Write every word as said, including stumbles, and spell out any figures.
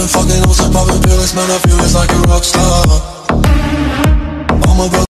been fucking hoes and popping pills, man, I feel it's like a rock star. All my brothers